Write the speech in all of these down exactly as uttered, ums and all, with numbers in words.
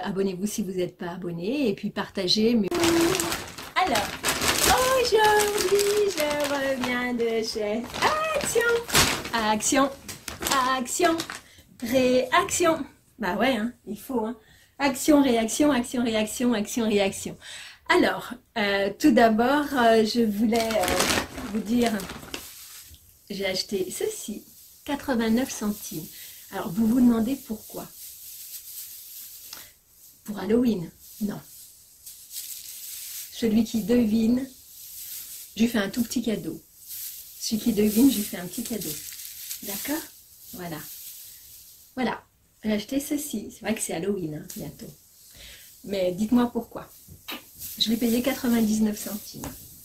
abonnez-vous si vous n'êtes pas abonné, et puis partagez. Mais... Alors, aujourd'hui, je reviens de chez Action. Action, action, réaction. Bah ouais, hein, il faut. Hein. Action, réaction, action, réaction, action, réaction. Alors, euh, tout d'abord, euh, je voulais euh, vous dire, j'ai acheté ceci, quatre-vingt-neuf centimes. Alors, vous vous demandez pourquoi? Pour Halloween? Non. Celui qui devine, je lui fais un tout petit cadeau. Celui qui devine, je lui fais un petit cadeau. D'accord? Voilà. Voilà. J'ai acheté ceci. C'est vrai que c'est Halloween, hein, bientôt. Mais dites-moi pourquoi. Je l'ai payé quatre-vingt-dix-neuf centimes.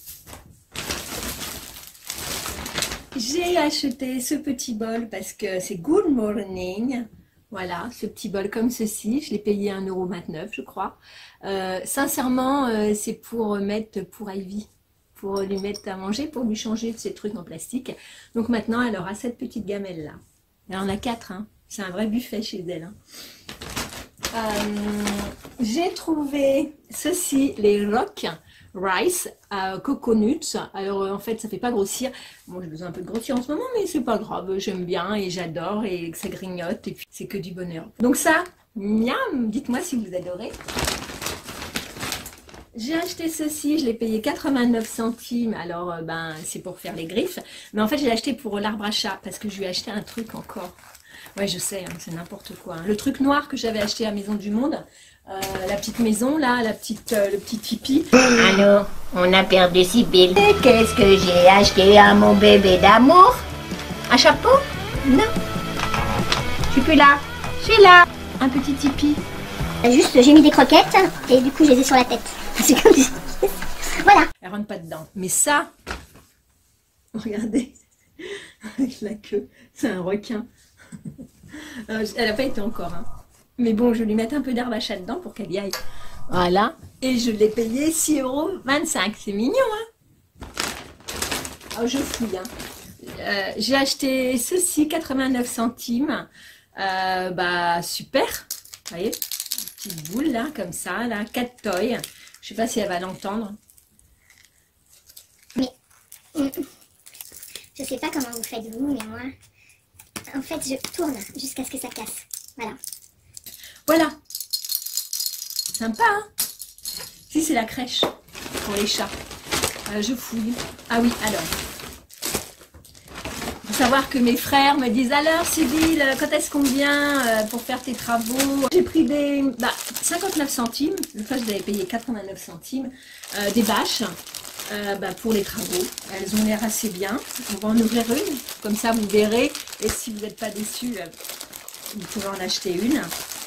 J'ai acheté ce petit bol parce que c'est Good Morning. Voilà, ce petit bol comme ceci. Je l'ai payé un euro vingt-neuf, je crois. Euh, sincèrement, euh, c'est pour mettre pour Ivy. Pour lui mettre à manger, pour lui changer de ces trucs en plastique. Donc maintenant, elle aura cette petite gamelle-là. Elle en a quatre, hein. C'est un vrai buffet chez elle. Hein. Euh, j'ai trouvé ceci, les Rock Rice euh, Coconuts. Alors en fait ça fait pas grossir. Bon, j'ai besoin un peu de grossir en ce moment, mais c'est pas grave, j'aime bien et j'adore et que ça grignote et puis c'est que du bonheur. Donc ça, miam, dites-moi si vous adorez. J'ai acheté ceci, je l'ai payé quatre-vingt-neuf centimes, alors euh, ben c'est pour faire les griffes. Mais en fait j'ai acheté pour l'arbre à chat parce que je lui ai acheté un truc encore. Ouais, je sais, hein, c'est n'importe quoi. Hein. Le truc noir que j'avais acheté à Maison du Monde, euh, la petite maison, là, la petite, euh, le petit tipi. Allô, on a perdu Sibylle. Et qu'est-ce que j'ai acheté à mon bébé d'amour? Un chapeau? Non. Je suis plus là. Je suis là. Un petit tipi. Juste, j'ai mis des croquettes et du coup, je les ai sur la tête. C'est comme ça. Voilà. Elle rentre pas dedans. Mais ça, regardez, avec la queue, c'est un requin. Elle n'a pas été encore, hein. Mais bon, je vais lui mettre un peu d'herbe à chat dedans pour qu'elle y aille. Voilà. Et je l'ai payé six euros vingt-cinq. C'est mignon, hein. Oh, je fouille, hein. Euh, j'ai acheté ceci, quatre-vingt-neuf centimes. Euh, bah, super. Vous voyez, une petite boule, là, comme ça, là. quatre toys. Je sais pas si elle va l'entendre. Mais, je sais pas comment vous faites vous, mais moi... En fait, je tourne jusqu'à ce que ça casse. Voilà. Voilà. Sympa, hein? Si, c'est la crèche pour les chats. Euh, je fouille. Ah oui, alors. Il faut savoir que mes frères me disent, alors, Sibylle, quand est-ce qu'on vient euh, pour faire tes travaux? J'ai pris des bah, cinquante-neuf centimes. Une fois, je l'avais payé quatre-vingt-neuf centimes. Euh, des bâches. Euh, bah, pour les travaux, elles ont l'air assez bien. On va en ouvrir une, comme ça vous verrez. Et si vous n'êtes pas déçus, euh, vous pouvez en acheter une.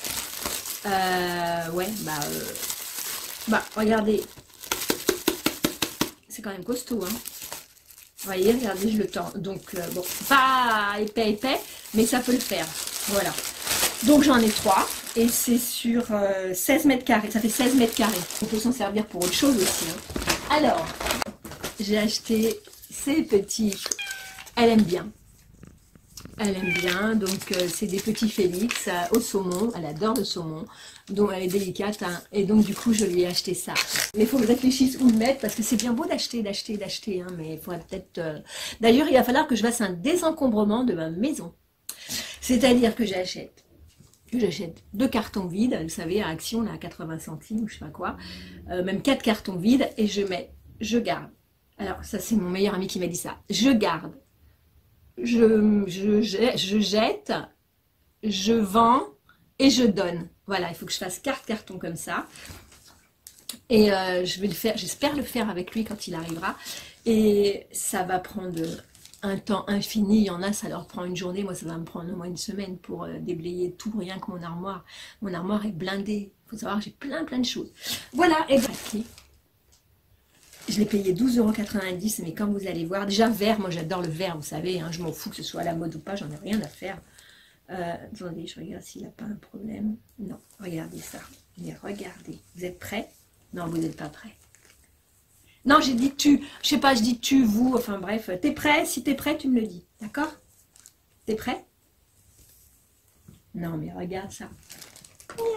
Euh, ouais, bah, euh, bah, regardez, c'est quand même costaud, hein. Vous voyez, regardez, je le tends. Donc, euh, bon, pas épais, épais, mais ça peut le faire. Voilà. Donc, j'en ai trois. Et c'est sur euh, seize mètres carrés. Ça fait seize mètres carrés. On peut s'en servir pour autre chose aussi, hein. Alors, j'ai acheté ces petits, elle aime bien, elle aime bien, donc euh, c'est des petits Félix euh, au saumon, elle adore le saumon, donc elle est délicate, hein, et donc du coup je lui ai acheté ça. Mais il faut que je réfléchisse où le mettre, parce que c'est bien beau d'acheter, d'acheter, d'acheter, hein, mais il faudrait peut-être... Euh... D'ailleurs, il va falloir que je fasse un désencombrement de ma maison, c'est-à-dire que j'achète. que j'achète deux cartons vides, vous savez, à Action, là, à quatre-vingts centimes, ou je sais pas quoi, euh, même quatre cartons vides, et je mets, je garde. Alors, ça, c'est mon meilleur ami qui m'a dit ça. Je garde, je, je, je, je jette, je vends, et je donne. Voilà, il faut que je fasse quatre cartons comme ça. Et euh, je vais le faire, j'espère le faire avec lui quand il arrivera. Et ça va prendre... un temps infini, il y en a, ça leur prend une journée, moi ça va me prendre au moins une semaine pour euh, déblayer tout, rien que mon armoire. Mon armoire est blindée, il faut savoir, j'ai plein plein de choses. Voilà, et bref, je l'ai payé douze euros quatre-vingt-dix, mais comme vous allez voir, déjà vert, moi j'adore le vert, vous savez, hein, je m'en fous que ce soit à la mode ou pas, j'en ai rien à faire. Euh, attendez, je regarde s'il n'a pas un problème. Non, regardez ça, mais regardez, vous êtes prêts? Non, vous n'êtes pas prêts. Non, j'ai dit tu, je sais pas, je dis tu, vous, enfin bref, t'es prêt? Si t'es prêt, tu me le dis, d'accord? T'es prêt? Non, mais regarde ça. Miaou.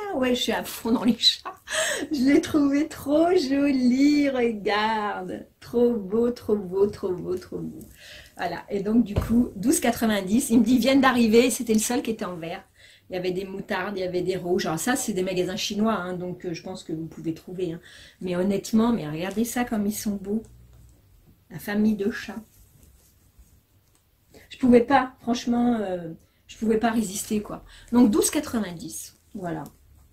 Ouais, je suis à fond dans les chats. Je l'ai trouvé trop joli, regarde. Trop beau, trop beau, trop beau, trop beau. Voilà, et donc du coup, douze quatre-vingt-dix. Il me dit, ils viennent d'arriver, c'était le seul qui était en vert. Il y avait des moutardes, il y avait des rouges. Alors ça, c'est des magasins chinois, hein, donc euh, je pense que vous pouvez trouver. Hein. Mais honnêtement, mais regardez ça comme ils sont beaux. La famille de chats. Je pouvais pas, franchement, euh, je pouvais pas résister, quoi. Donc douze quatre-vingt-dix, voilà.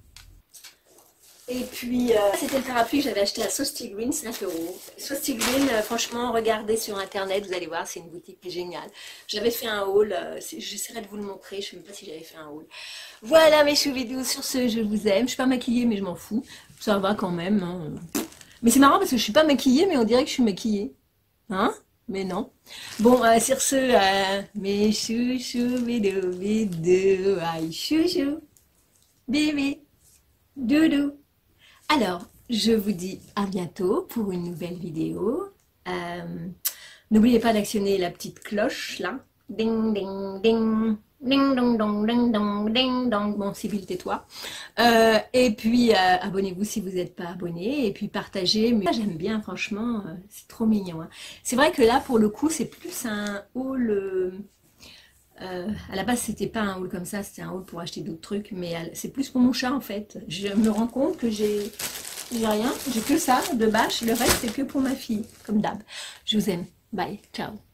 Et puis, euh, c'était le parapluie que j'avais acheté à Sauce Green, cinq euros. Sauce Green, euh, franchement, regardez sur internet, vous allez voir, c'est une boutique qui est géniale. J'avais fait un haul, euh, j'essaierai de vous le montrer, je ne sais même pas si j'avais fait un haul. Voilà mes chouvidous, sur ce, je vous aime. Je suis pas maquillée, mais je m'en fous. Ça va quand même. Hein. Mais c'est marrant parce que je suis pas maquillée, mais on dirait que je suis maquillée. Hein? Mais non. Bon, euh, sur ce, euh, mes chouchous, bidou, bidou, aïe, chouchou, bébé, doudou. Alors, je vous dis à bientôt pour une nouvelle vidéo. Euh, N'oubliez pas d'actionner la petite cloche, là. Ding, ding, ding. Ding, dong, dong, ding, dong, ding, dong. Bon, Sybille, tais-toi. Euh, et puis, euh, abonnez-vous si vous n'êtes pas abonné. Et puis, partagez. Mais j'aime bien, franchement. Euh, c'est trop mignon. Hein. C'est vrai que là, pour le coup, c'est plus un haul... Euh, Euh, à la base, c'était pas un haul comme ça, c'était un haul pour acheter d'autres trucs, mais c'est plus pour mon chat en fait. Je me rends compte que j'ai rien, j'ai que ça de bâche, le reste c'est que pour ma fille, comme d'hab. Je vous aime, bye, ciao.